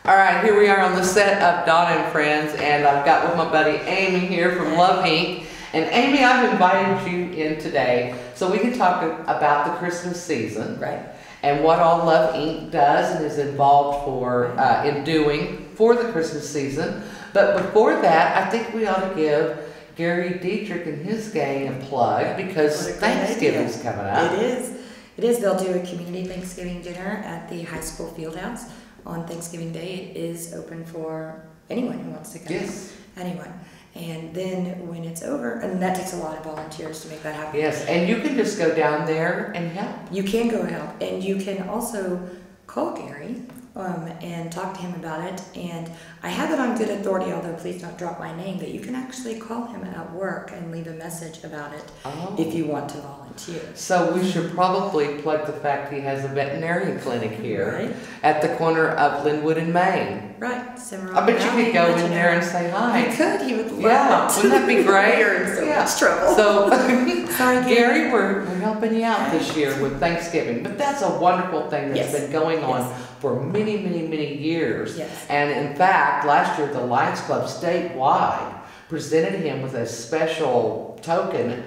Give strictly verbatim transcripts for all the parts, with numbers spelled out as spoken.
All right, here we are on the set of Donna and Friends, and I've got with my buddy Amy here from Love Incorporated. And Amy, I've invited you in today so we can talk about the Christmas season, right? And what all Love Incorporated does and is involved for uh, in doing for the Christmas season. But before that, I think we ought to give Gary Dietrich and his gang a plug because Thanksgiving's idea. coming up. It is. It is. They'll do a community Thanksgiving dinner at the high school field house on Thanksgiving Day. It is open for anyone who wants to come. Yes. Anyone. And then when it's over, and that takes a lot of volunteers to make that happen. Yes, and you can just go down there and help. You can go help, and you can also call Gary um, and talk to him about it. And I have it on good authority, although please don't drop my name, that you can actually call him at work and leave a message about it oh. if you want to volunteer. So we should probably plug the fact he has a veterinarian clinic here right. at the corner of Linwood and Main. Right. Cimarron I bet you Valley, could go in Legionary. there and say hi. I could. He would love yeah, it. wouldn't that be great? We're in so yeah. much trouble. So, sorry, Gary. Gary, we're, we're helping you out this year with Thanksgiving, but that's a wonderful thing that's yes. been going on yes. for many, many, many years. Yes. And in fact, last year the Lions Club statewide presented him with a special token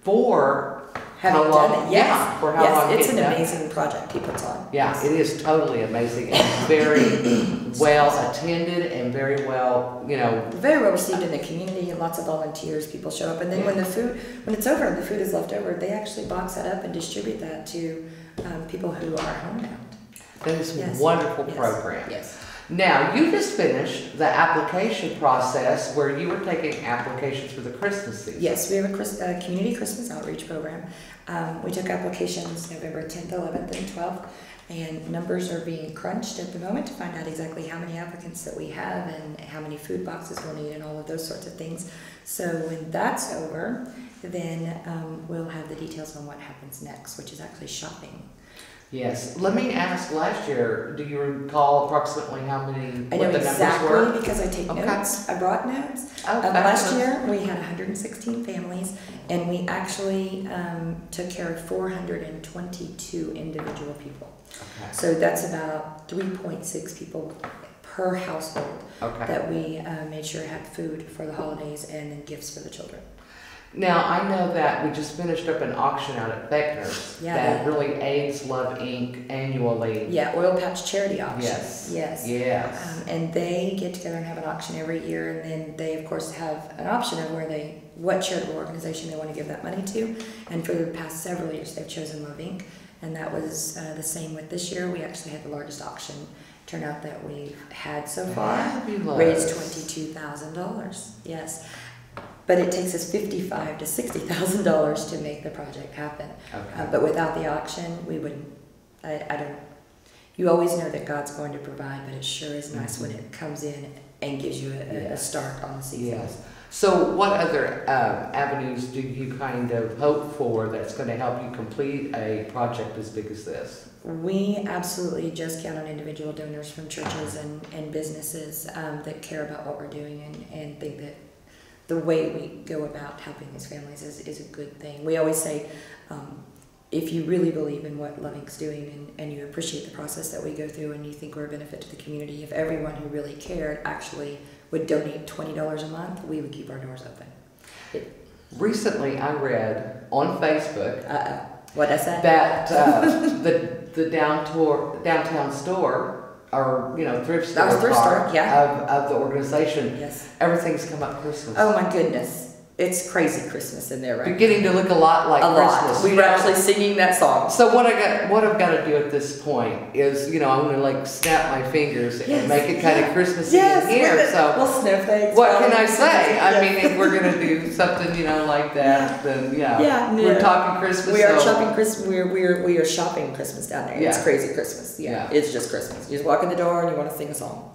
for Having how long, done it, yes. yeah, for how yes, long it's an done. amazing project he puts on. Yeah, yes. it is totally amazing and very well attended and very well, you know. Very well received in the community, and lots of volunteers, people show up. And then yeah. when the food, when it's over and the food is left over, they actually box that up and distribute that to um, people who are homebound. That is a yes. wonderful yes. program. Yes. Now, you just finished the application process where you were taking applications for the Christmas season. Yes, we have a Chris, uh, community Christmas outreach program. Um, we took applications November tenth, eleventh, and twelfth, and numbers are being crunched at the moment to find out exactly how many applicants that we have and how many food boxes we'll need and all of those sorts of things. So when that's over, then um, we'll have the details on what happens next, which is actually shopping. Yes. Let me ask, last year, do you recall approximately how many, I what know the exactly numbers were? because I take okay. notes. I brought notes. Oh, um, last year we had one hundred sixteen families, and we actually um, took care of four hundred twenty-two individual people. Okay. So that's about three point six people per household okay. that we uh, made sure had food for the holidays and then gifts for the children. Now, I know that we just finished up an auction out at Beckner's yeah, that they, really aids Love Incorporated annually. Yeah, Oil Patch Charity Auction. Yes. Yes. Yes. Um, and they get together and have an auction every year, and then they, of course, have an option of where they, what charitable organization they want to give that money to. And for the past several years, they've chosen Love Incorporated, and that was uh, the same with this year. We actually had the largest auction turnout that we've had so far. Fabulous. Raised twenty-two thousand dollars. Yes. But it takes us fifty-five to sixty thousand dollars to make the project happen. Okay. Uh, but without the auction, we wouldn't. I, I don't. You always know that God's going to provide, but it sure is nice mm-hmm. when it comes in and gives you a, a, a start on the season. Yes. So, what other um, avenues do you kind of hope for that's going to help you complete a project as big as this? We absolutely just count on individual donors from churches and, and businesses um, that care about what we're doing and, and think that the way we go about helping these families is, is a good thing. We always say, um, if you really believe in what Love Incorporated's doing and, and you appreciate the process that we go through and you think we're a benefit to the community, if everyone who really cared actually would donate twenty dollars a month, we would keep our doors open. It, Recently, I read on Facebook uh-oh. What I said? that uh, the, the downtour, downtown store or, you know, thrift store, that was thrift store, yeah. of, of the organization, yes. everything's come up Christmas. Oh my goodness. It's crazy Christmas in there right Beginning now. to look a lot like a Christmas. Lot. We were actually singing that song. So what I got, what I've got to do at this point is, you know, I'm going to like snap my fingers yes. and make it kind yeah. of Christmassy yes. in here. So we'll sniff things. what can I say? I yes. mean, if we're going to do something, you know, like that, then yeah, yeah no. we're talking Christmas. We are so. shopping Christmas. We're we're we are shopping Christmas down there. Yeah. It's crazy Christmas. Yeah. yeah, it's just Christmas. You just walk in the door and you want to sing a song.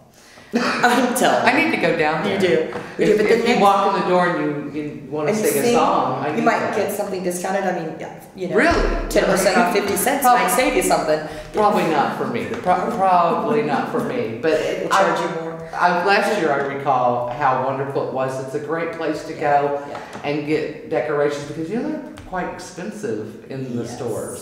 I'm telling you. I need to go down there. You do. We if do, but if the you walk in the door and you, you want to sing, sing a song, I you need might that. get something discounted. I mean, yeah, you know, really, ten percent off fifty cents probably, might save you something. Probably not for me. Pro probably not for me. But it will charge I, you more. I, last year, I recall how wonderful it was. It's a great place to yeah, go yeah. and get decorations because you know they're quite expensive in the yes. stores.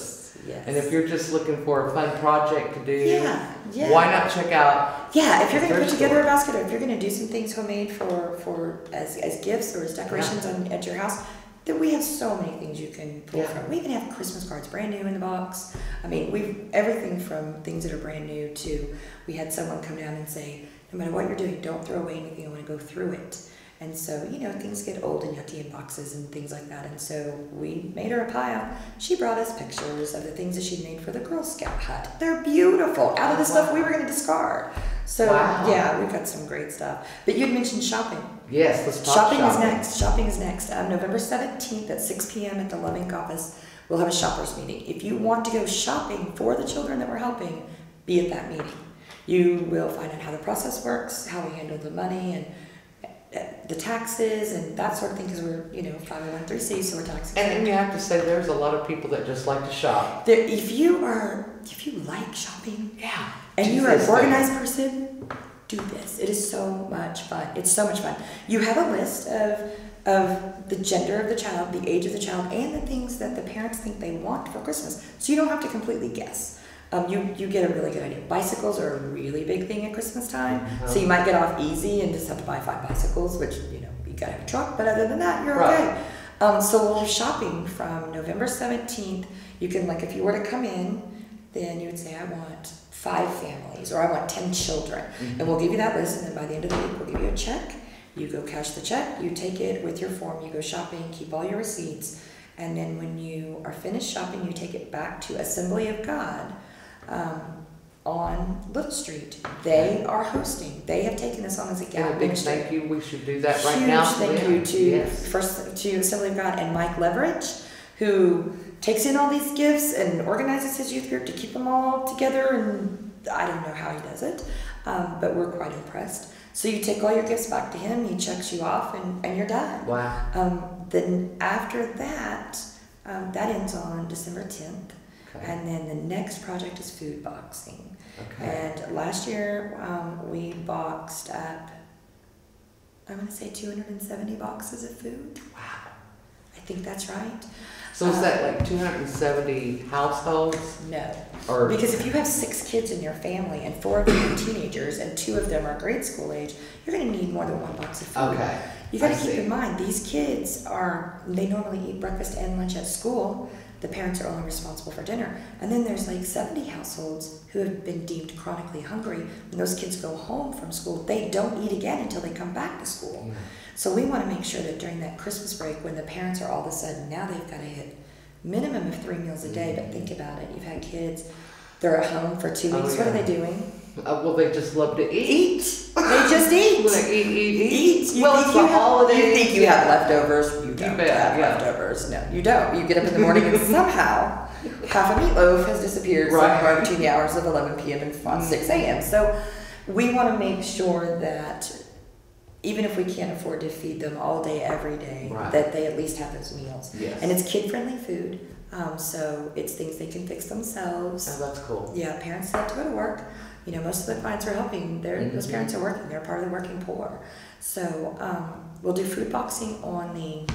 yes. And if you're just looking for a fun project to do, yeah, yeah. why not check out? Yeah, if you're going to put thrift together store. a basket, or if you're going to do some things homemade for for as, as gifts or as decorations Yeah. on at your house, then we have so many things you can pull Yeah. from. We even have Christmas cards brand new in the box. I mean, we've everything from things that are brand new to we had someone come down and say, no matter what you're doing, don't throw away anything. I want to go through it. And so, you know, things get old and you have to in boxes and things like that. And so we made her a pile. She brought us pictures of the things that she'd made for the Girl Scout hut. They're beautiful, out of the stuff we were going to discard. So, Wow. yeah, we've got some great stuff. But you'd mentioned shopping. Yes, let's talk Shopping, shopping. is next. Shopping is next. Um, November seventeenth at six p.m. at the Love Inc office, we'll have a shoppers meeting. If you want to go shopping for the children that we're helping, be at that meeting. You will find out how the process works, how we handle the money, and the taxes and that sort of thing, because we're, you know, five oh one c, so we're tax exempt. And, and you have to say there's a lot of people that just like to shop. There, if you are, if you like shopping, Yeah. and Do you are an this organized person, do this. It is so much fun. It's so much fun. You have a list of of the gender of the child, the age of the child, and the things that the parents think they want for Christmas. So you don't have to completely guess. Um, you, you get a really good idea. Bicycles are a really big thing at Christmas time. Mm-hmm. So you might get off easy and just have to buy five bicycles, which, you know, you gotta have a truck, but other than that, you're Right. okay. Um, so we'll be shopping from November seventeenth. You can, like, if you were to come in, then you would say, I want five families, or I want ten children. Mm-hmm. And we'll give you that list, and then by the end of the week, we'll give you a check. You go cash the check, you take it with your form, you go shopping, keep all your receipts, and then when you are finished shopping, you take it back to Assembly of God um, on Little Street. They are hosting. They have taken this on as a And gap a big ministry. thank you. We should do that right Huge now. thank Yeah. you to Yes. first to Assembly of God and Mike Leverage, who takes in all these gifts and organizes his youth group to keep them all together. And I don't know how he does it, um, but we're quite impressed. So you take all your gifts back to him, he checks you off, and, and you're done. Wow. Um, then after that, um, that ends on December tenth. Okay. And then the next project is food boxing. Okay. And last year um, we boxed up, I'm going to say two hundred seventy boxes of food. Wow. I think that's right. So is Uh, that like two hundred seventy households? No. Or Because if you have six kids in your family and four of them are teenagers and two of them are grade school age, you're going to need more than one box of food. Okay. You got I to keep see. in mind, these kids are, they normally eat breakfast and lunch at school. The parents are only responsible for dinner. And then there's like seventy households who have been deemed chronically hungry. When those kids go home from school, they don't eat again until they come back to school. Yeah. So we want to make sure that during that Christmas break, when the parents are all of a sudden, now they've got to hit minimum of three meals a day, but think about it. You've had kids, they're at home for two Oh, weeks. What yeah. are they doing? Uh, well, they just love to eat. Eat. They just eat. Well, they eat, eat, eat. Eat. You well, think it's you the have, holidays. You think you have leftovers? You don't bet, have yeah. leftovers. No, you don't. You get up in the morning and somehow half a meatloaf has disappeared Right. somewhere between the hours of eleven p.m. and Mm. six a.m. So we want to make sure that even if we can't afford to feed them all day, every day, Right. that they at least have those meals. Yes. And it's kid-friendly food, um, so it's things they can fix themselves. Oh, that's cool. Yeah, parents have to go to work. You know, most of the clients we're helping, they're, those Mhm. parents are working. They're part of the working poor. So um, we'll do food boxing on the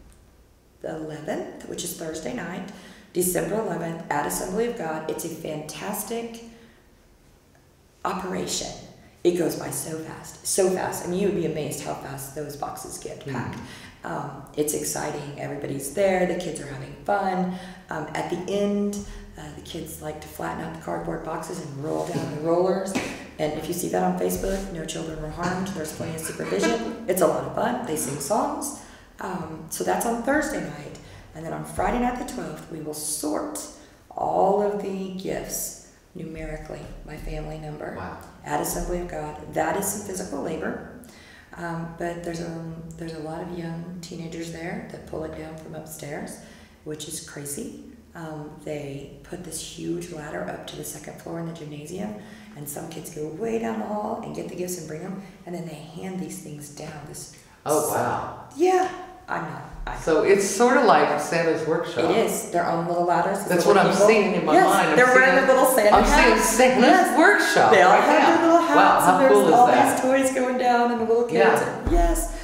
the eleventh, which is Thursday night, December eleventh, at Assembly of God. It's a fantastic operation. It goes by so fast, so fast. I mean, you would be amazed how fast those boxes get packed. Um, it's exciting. Everybody's there. The kids are having fun. Um, at the end, uh, the kids like to flatten out the cardboard boxes and roll down the rollers. And if you see that on Facebook, no children were harmed. There's plenty of supervision. It's a lot of fun. They sing songs. Um, so that's on Thursday night. And then on Friday night the twelfth, we will sort all of the gifts numerically by family number. Wow. At Assembly of God. That is some physical labor. Um, but there's a, there's a lot of young teenagers there that pull it down from upstairs, which is crazy. Um, they put this huge ladder up to the second floor in the gymnasium, and some kids go way down the hall and get the gifts and bring them, and then they hand these things down. This Oh, wow. Yeah, I'm not. I, So it's sort of like Santa's workshop. it is. They're on little ladders. These That's little what I'm people. seeing in my yes, mind. I'm they're wearing seeing- their little Santa I'm seeing hats. Santa's Yes. workshop They all right have now. their little hats, Wow, how and there's cool is all that? these toys going down, and the little kids. Yeah. Yes,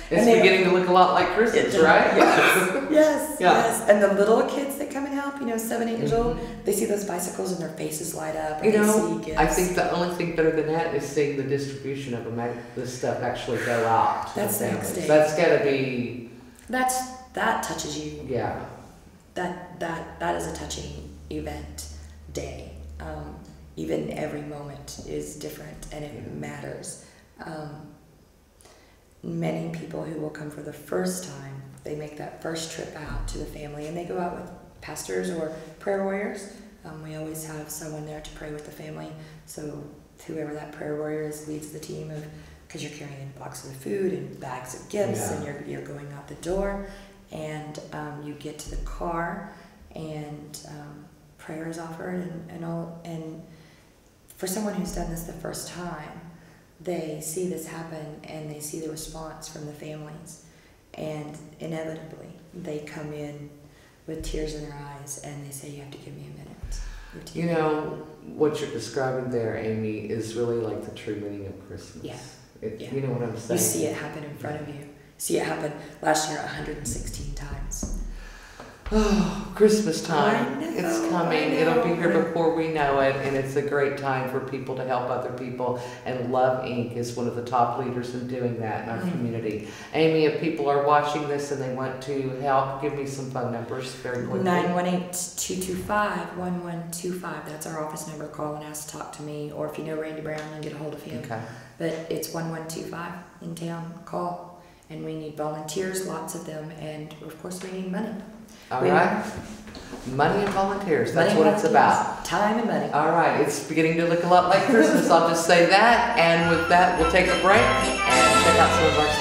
It's And they- beginning to look a lot like Christmas, It- right? Yes, yes, Yeah. yes. And the little kids that come and help, you know, seven, eight years old, Mhm. they see those bicycles and their faces light up. Or You they know, see gifts. I think the only thing better than that is seeing the distribution of them, this stuff actually go out to That's the the next families. day. That's gotta be, that's that touches you. yeah. That that that is a touching event day. Um, even every moment is different and it Yeah. matters. Um, many people who will come for the first time, they make that first trip out to the family and they go out with pastors or prayer warriors. Um, we always have someone there to pray with the family. So whoever that prayer warrior is leads the team of, because you're carrying in boxes of food and bags of gifts Yeah. and you're, you're going out the door and um, you get to the car and um, prayer is offered and, and all. And for someone who's done this the first time, they see this happen and they see the response from the families, and inevitably they come in with tears in their eyes and they say, you have to give me a minute. You, have to You give me a know, minute." what you're describing there, Amy, is really like the true meaning of Christmas. Yeah. It, Yeah. You know what I'm saying? You see it happen in front of you. See it happen last year one hundred sixteen times. Oh, Christmas time. I know, It's coming. I It'll be here know. before we know it, and it's a great time for people to help other people. And Love Incorporated is one of the top leaders in doing that in our Mhm. community. Amy, if people are watching this and they want to help, give me some phone numbers very quickly. nine one eight, two two five, one one two five. That's our office number. Call and ask to talk to me. Or if you know Randy Brown, you can get a hold of him. Okay. But it's one one two five in town. Call. And we need volunteers, lots of them. And of course, we need money. All We- right. Money and volunteers. That's Money what and it's volunteers. about. Time and money. All right. It's beginning to look a lot like Christmas. I'll just say that. And with that, we'll take a break and check out some of our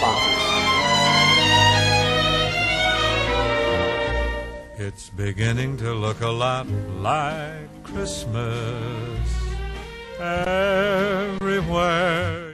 sponsors. It's beginning to look a lot like Christmas everywhere.